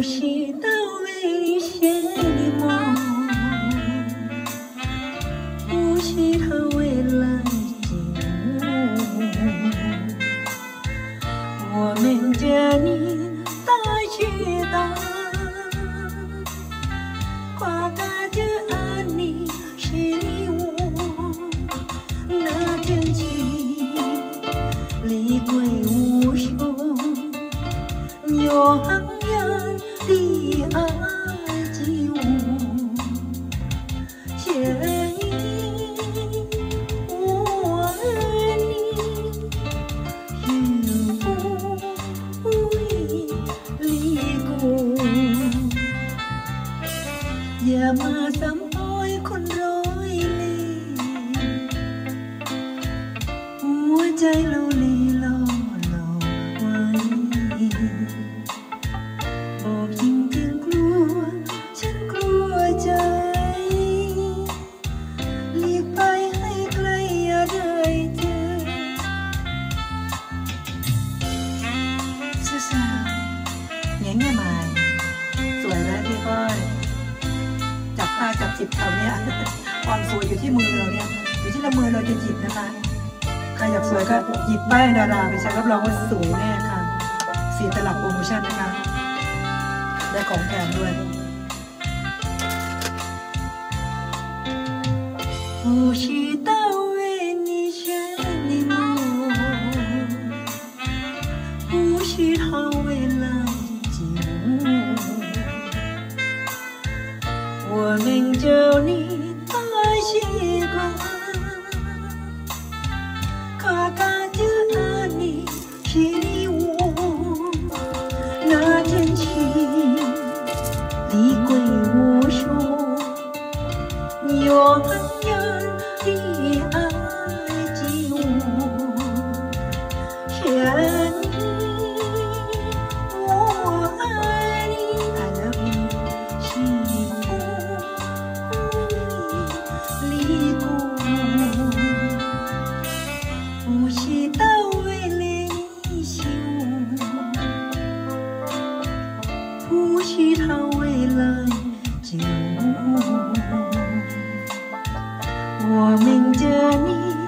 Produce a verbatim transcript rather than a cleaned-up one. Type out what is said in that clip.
是到为谁的梦，不是他未来的我。我们这年大知道，跨过这安妮是我，那真情离归无穷，永远的爱着我，牵引我爱你，永不会离故。อย่ามาซ้ำอ้อยคนร้อยเล่ห์หัวใจเราลีลอหลอกไว้บอกจริงๆกลัวฉันกลัวใจหลีกไปให้ไกลอย่าได้เจอซ่าๆเงี้ยเงี้ยมาสวยแล้วพี่ก้อยจับผ้าจับจิบเขาเนี่ยความสวยอยู่ที่มือเราเนี่ยอยู่ที่ละมือเราจะหยิบนะคะใครอยากสวยก็หยิบป้ายดาราไปใช้รับรองว่าสวยแน่ค่ะสีตลับโปรโมชั่นนะคะได้ของแถมด้วย不是到为你选的梦，不是他未来的我，我们就你太习惯，跨过这安妮是我，那真情离归无数，永远的爱着我，牵引我爱你 I love you 是不会离故，不是到为了你想，不是他未来就我们这年